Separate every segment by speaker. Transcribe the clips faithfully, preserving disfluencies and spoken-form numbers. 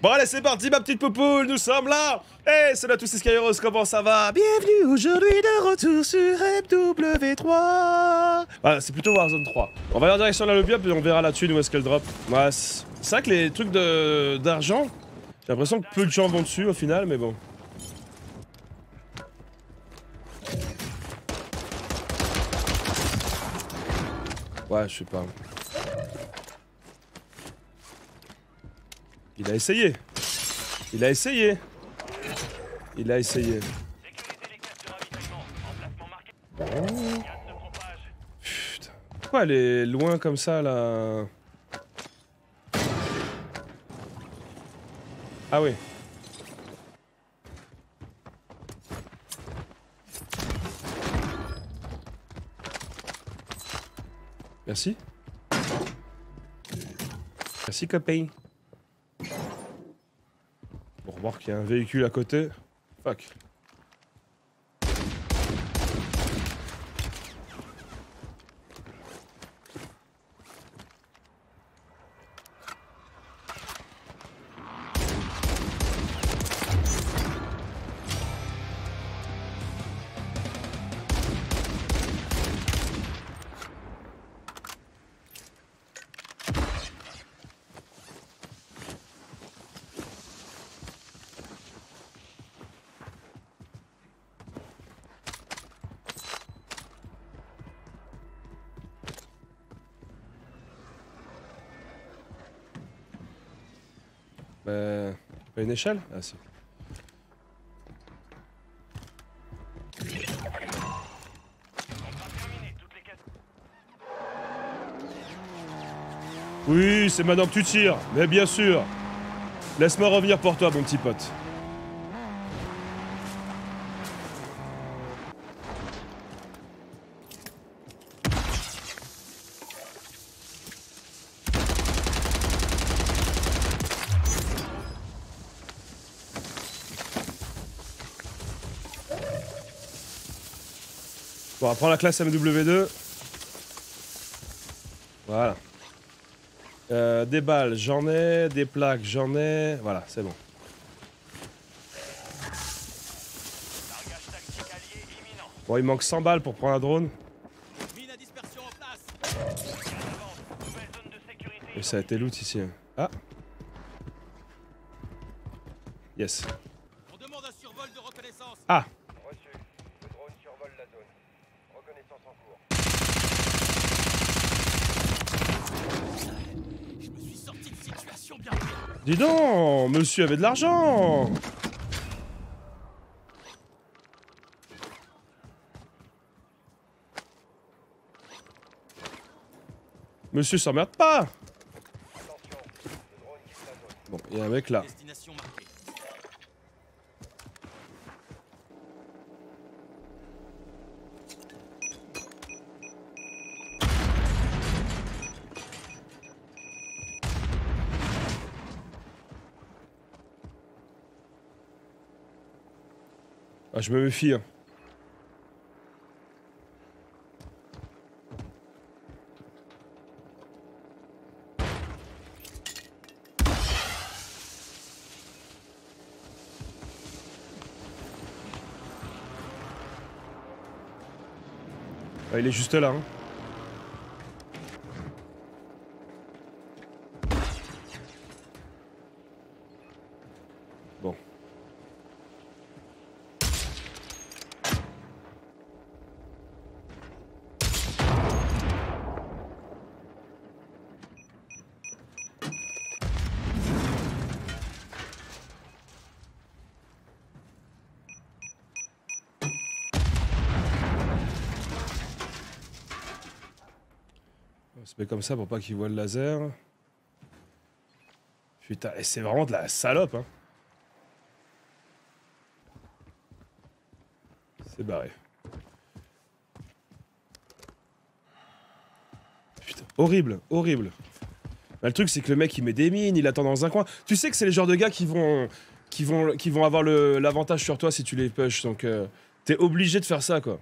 Speaker 1: Bon allez c'est parti ma petite poupoule, nous sommes là. Hey, salut à tous c'est Skyros, comment ça va? Bienvenue aujourd'hui de retour sur M W trois. Voilà, c'est plutôt Warzone trois. On va aller en direction de la lobby up et on verra la thune où est-ce qu'elle drop. Ouais, c'est vrai que les trucs de d'argent, j'ai l'impression que peu de gens vont dessus au final, mais bon. Ouais, je sais pas. Il a essayé. Il a essayé. Il a essayé. Oh. Putain. Pourquoi elle est loin comme ça là? Ah oui. Merci. Merci copain. Bon, remarque qu'il y a un véhicule à côté. Fuck. Euh, pas une échelle? Ah si. Oui, c'est maintenant que tu tires, mais bien sûr. Laisse-moi revenir pour toi, mon petit pote. Bon, on va prendre la classe M W deux. Voilà. Euh, des balles, j'en ai. Des plaques, j'en ai. Voilà, c'est bon. Bon, il manque cent balles pour prendre un drone. Et ça a été loot ici. Ah. Yes. Ah. Dis donc, monsieur avait de l'argent. Monsieur s'emmerde pas. Bon, il y a un mec là. Ah, je me méfie. Hein. Ah, il est juste là. Hein. Bon. On se met comme ça pour pas qu'il voit le laser. Putain, et c'est vraiment de la salope, hein. C'est barré. Putain, horrible, horrible. Bah, le truc, c'est que le mec, il met des mines, il attend dans un coin. Tu sais que c'est les genres de gars qui vont, qui vont, qui vont avoir l'avantage sur toi si tu les push. Donc, euh, t'es obligé de faire ça, quoi.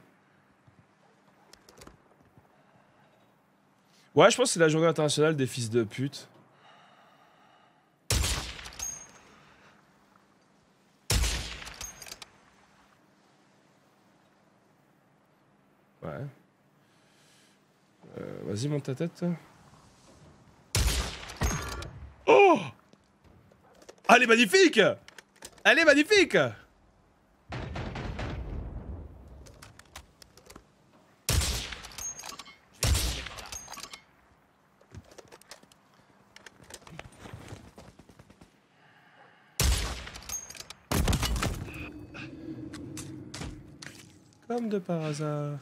Speaker 1: Ouais, je pense que c'est la journée internationale des fils de pute. Ouais. Euh, Vas-y, monte ta tête. Oh! Elle est magnifique! Elle est magnifique! Comme de par hasard.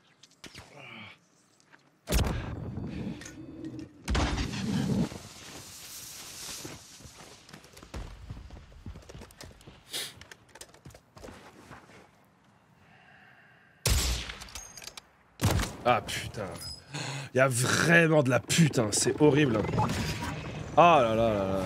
Speaker 1: Ah putain. Il y a vraiment de la putain, c'est horrible. Ah là là là là.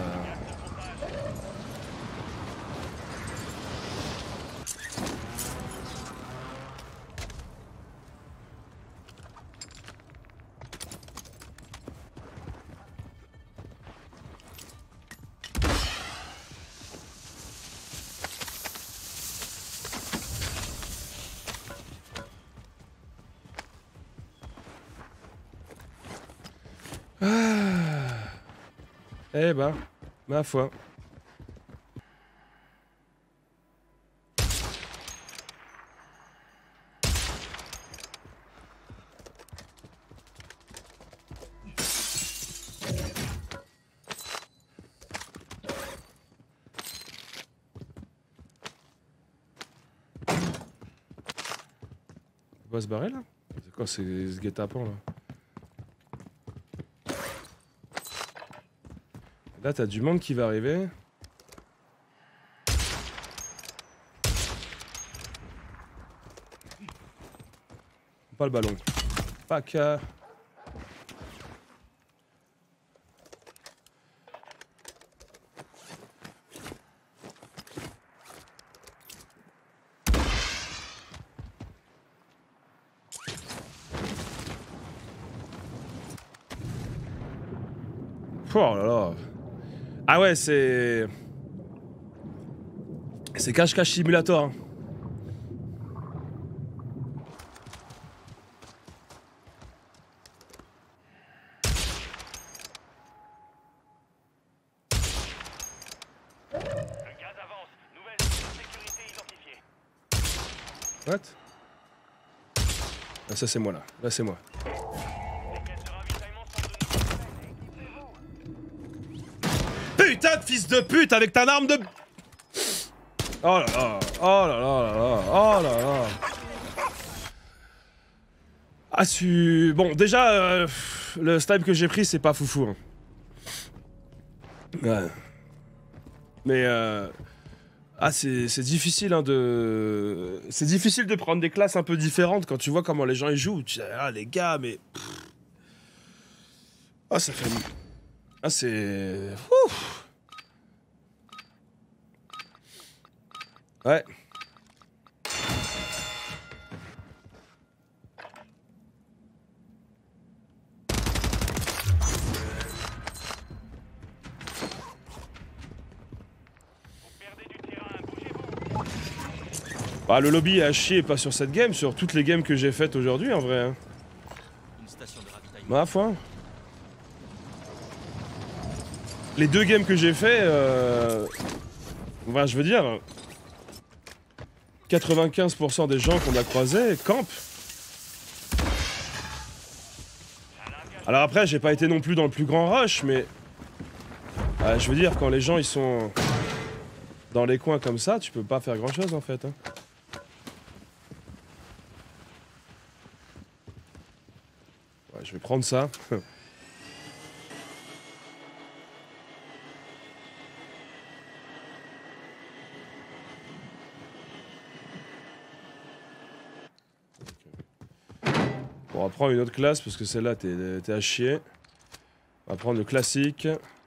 Speaker 1: Eh ben, ma foi. On va se barrer là? C'est quoi, c'est ce guet-apens là? Là, t'as du monde qui va arriver. Pas le ballon. Pas qu'à... Oh là là. Ah ouais, c'est... C'est cache-cache simulator. Hein. What? Ah, ça c'est moi là. Là c'est moi. Putain de fils de pute avec ta arme de... Oh là là. Oh là là là là. Oh là là. Ah su... Bon déjà, euh, le snipe que j'ai pris c'est pas foufou. Hein. Ouais. Mais euh... Ah c'est difficile hein, de... C'est difficile de prendre des classes un peu différentes quand tu vois comment les gens y jouent. Tu dis, ah les gars mais... Ah ça fait... Ah c'est... Ouf. Ouais. Ah, le lobby est à chier, pas sur cette game, sur toutes les games que j'ai faites aujourd'hui en vrai. Hein. Ma foi. Les deux games que j'ai fait, euh... enfin, je veux dire, quatre-vingt-quinze pour cent des gens qu'on a croisés campent. Alors après, j'ai pas été non plus dans le plus grand rush, mais euh, je veux dire, quand les gens ils sont dans les coins comme ça, tu peux pas faire grand chose en fait. Hein. Ouais, je vais prendre ça. Bon, on va prendre une autre classe parce que celle-là, t'es à chier. On va prendre le classique.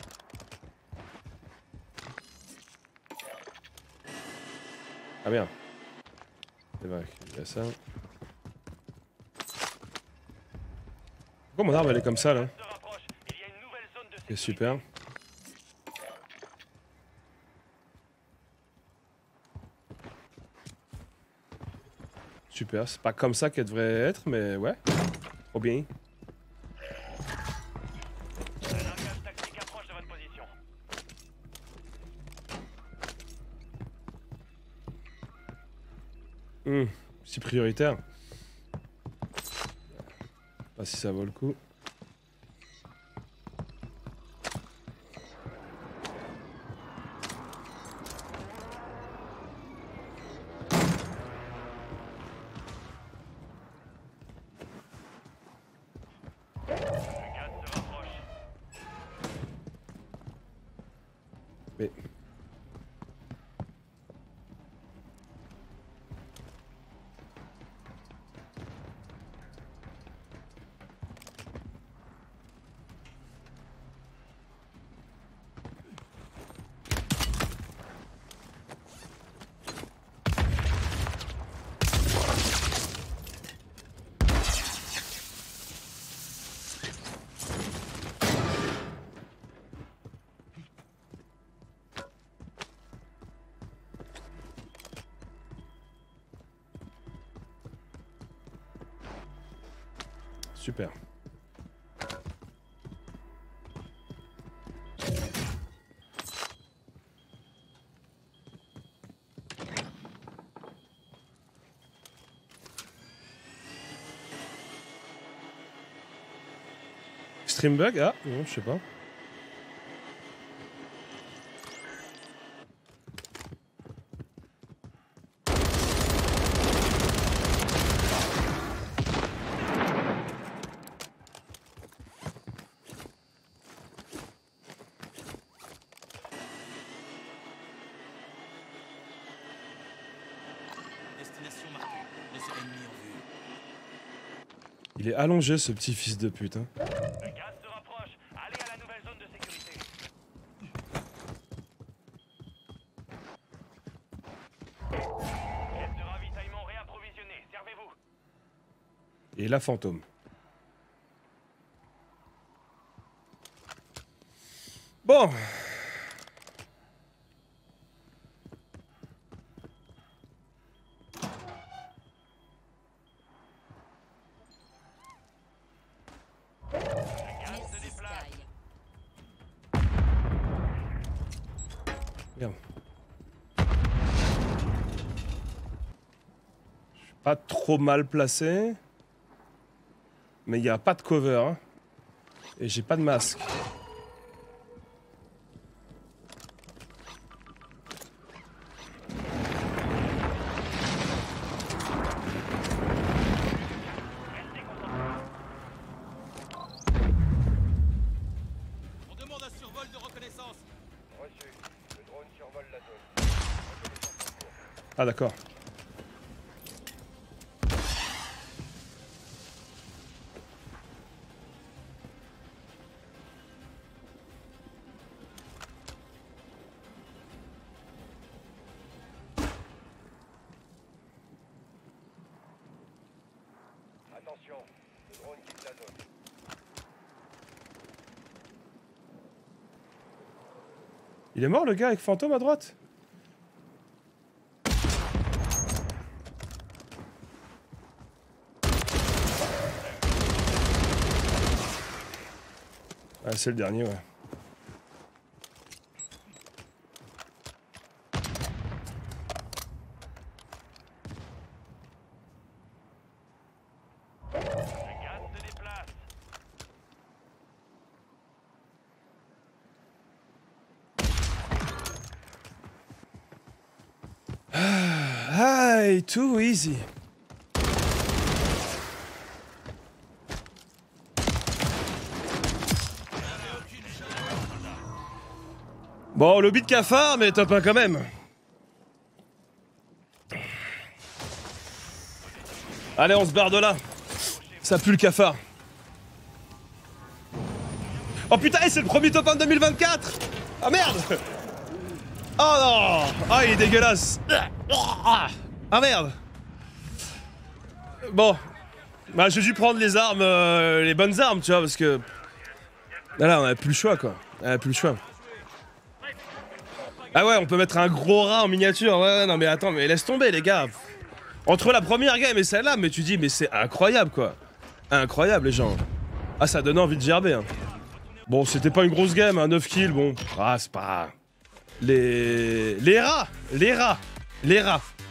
Speaker 1: Ah merde. C'est vrai qu'il y a ça. Pourquoi mon arme elle est comme ça là? Ok, super. Super, c'est pas comme ça qu'elle devrait être, mais ouais. Trop bien.
Speaker 2: Un langage tactique approche de votre position.
Speaker 1: Hum, si prioritaire. Pas si ça vaut le coup.
Speaker 2: Le gaz se rapproche.
Speaker 1: Mais... Super. Stream bug? Ah, non, je sais pas.
Speaker 3: Destination marquée. Les ennemis en vue.
Speaker 1: Il est allongé ce petit fils de pute. Hein.
Speaker 2: Le gaz se rapproche. Allez à la nouvelle zone de sécurité. Pièce de ravitaillement réapprovisionnée. Servez-vous.
Speaker 1: Et la fantôme. Bon. Merde. Je suis pas trop mal placé. Mais il n'y a pas de cover. Hein. Et j'ai pas de masque.
Speaker 3: On demande un survol de reconnaissance.
Speaker 2: Reçu. Le drone survole la zone. Reconnaissance en cours.
Speaker 1: Ah d'accord.
Speaker 2: Attention. Le drone quitte la zone.
Speaker 1: Il est mort le gars avec fantôme à droite? Ah c'est le dernier ouais.
Speaker 2: Le gaz se déplace.
Speaker 1: Hey, too easy. Bon, lobby de cafard, mais top un quand même. Allez, on se barre de là. Ça pue le cafard. Oh putain, c'est le premier top un de deux mille vingt-quatre. Ah merde. Oh non. Ah, il est dégueulasse. Ah merde. Bon. Bah, j'ai dû prendre les armes, euh, les bonnes armes, tu vois, parce que... Là, là, on a plus le choix, quoi. On a plus le choix. Ah ouais, on peut mettre un gros rat en miniature. Ouais, ouais, non mais attends, mais laisse tomber, les gars. Entre la première game et celle-là, mais tu dis, mais c'est incroyable, quoi. Incroyable, les gens. Ah, ça donne envie de gerber, hein. Bon, c'était pas une grosse game, hein, neuf kills, bon. Ah, c'est pas... Les... Les rats Les rats Les rats